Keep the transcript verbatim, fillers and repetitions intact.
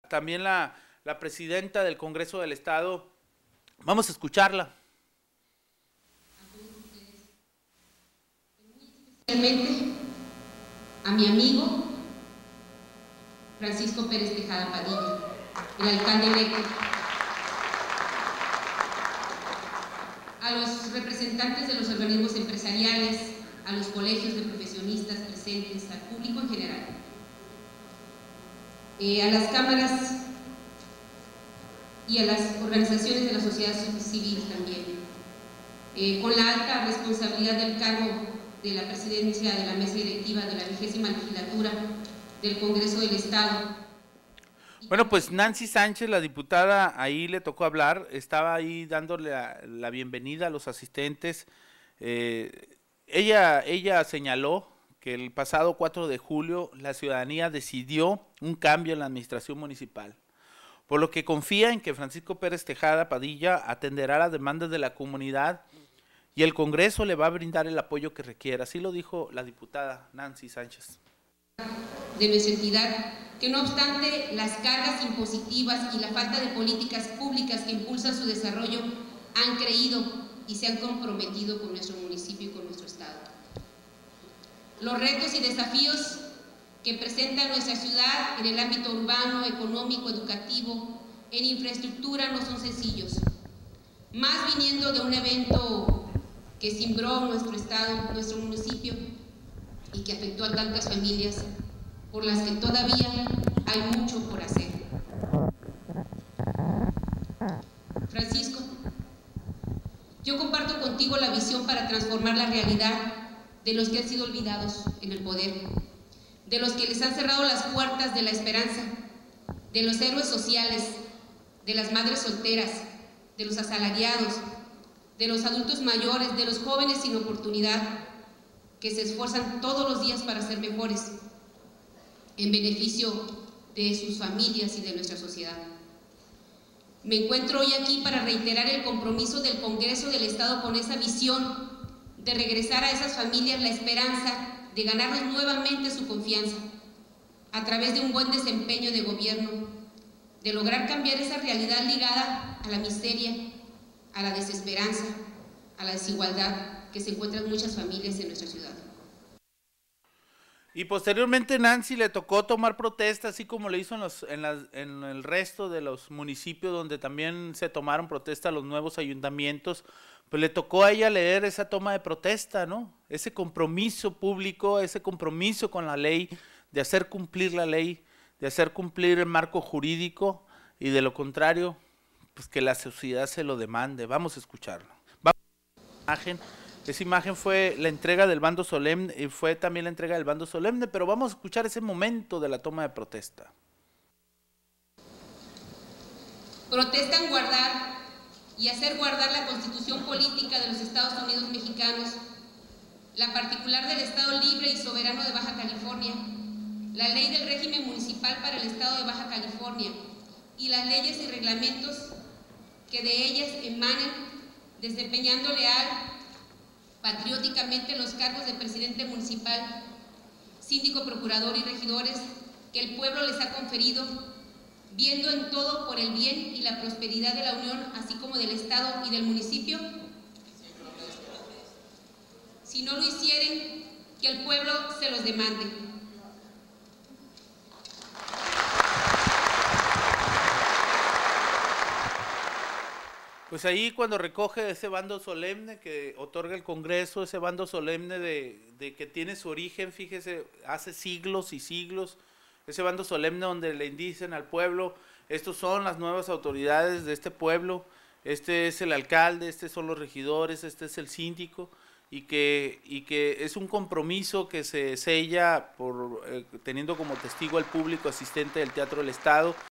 también la, la presidenta del Congreso del Estado. Vamos a escucharla. Especialmente a mi amigo Francisco Pérez Tejada Padilla, el alcalde electo, a los representantes de los organismos empresariales, a los colegios de profesionistas presentes, al público en general, eh, a las cámaras y a las organizaciones de la sociedad civil también, eh, con la alta responsabilidad del cargo de la presidencia de la mesa directiva de la vigésima legislatura del Congreso del Estado. Bueno, pues Nancy Sánchez, la diputada, ahí le tocó hablar, estaba ahí dándole la, la bienvenida a los asistentes. Eh, ella, ella señaló que el pasado cuatro de julio la ciudadanía decidió un cambio en la administración municipal, por lo que confía en que Francisco Pérez Tejada Padilla atenderá las demandas de la comunidad y el Congreso le va a brindar el apoyo que requiera. Así lo dijo la diputada Nancy Sánchez. De nuestra entidad, que no obstante las cargas impositivas y la falta de políticas públicas que impulsan su desarrollo, han creído y se han comprometido con nuestro municipio y con nuestro estado. Los retos y desafíos que presenta nuestra ciudad en el ámbito urbano, económico, educativo, en infraestructura no son sencillos, más viniendo de un evento que cimbró nuestro estado, nuestro municipio, y que afectó a tantas familias, por las que todavía hay mucho por hacer. Francisco, yo comparto contigo la visión para transformar la realidad de los que han sido olvidados en el poder, de los que les han cerrado las puertas de la esperanza, de los héroes sociales, de las madres solteras, de los asalariados, de los adultos mayores, de los jóvenes sin oportunidad, que se esfuerzan todos los días para ser mejores, en beneficio de sus familias y de nuestra sociedad. Me encuentro hoy aquí para reiterar el compromiso del Congreso del Estado con esa visión de regresar a esas familias la esperanza de ganarnos nuevamente su confianza, a través de un buen desempeño de gobierno, de lograr cambiar esa realidad ligada a la miseria, a la desesperanza, a la desigualdad que se encuentran muchas familias en nuestra ciudad. Y posteriormente Nancy le tocó tomar protesta, así como le hizo en, los, en, las, en el resto de los municipios donde también se tomaron protesta a los nuevos ayuntamientos. Pues le tocó a ella leer esa toma de protesta, ¿no? Ese compromiso público, ese compromiso con la ley, de hacer cumplir la ley, de hacer cumplir el marco jurídico, y de lo contrario, pues que la sociedad se lo demande. Vamos a escucharlo. Vamos a ver la imagen. Esa imagen fue la entrega del bando solemne y fue también la entrega del bando solemne, pero vamos a escuchar ese momento de la toma de protesta. Protestan guardar y hacer guardar la Constitución Política de los Estados Unidos Mexicanos, la particular del Estado Libre y Soberano de Baja California, la Ley del Régimen Municipal para el Estado de Baja California y las leyes y reglamentos que de ellas emanen, desempeñando leal patrióticamente los cargos de presidente municipal, síndico, procurador y regidores que el pueblo les ha conferido, viendo en todo por el bien y la prosperidad de la Unión, así como del Estado y del municipio. Si no lo hicieren, que el pueblo se los demande. Pues ahí cuando recoge ese bando solemne que otorga el Congreso, ese bando solemne de, de que tiene su origen, fíjese, hace siglos y siglos, ese bando solemne donde le dicen al pueblo, estos son las nuevas autoridades de este pueblo, este es el alcalde, estos son los regidores, este es el síndico, y que, y que es un compromiso que se sella por, eh, teniendo como testigo al público asistente del Teatro del Estado,